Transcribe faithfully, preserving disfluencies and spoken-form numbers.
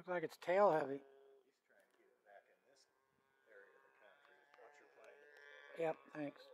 Looks like it's tail heavy. He's trying to get it back in this area of the country. Watch your plane. Yep, thanks.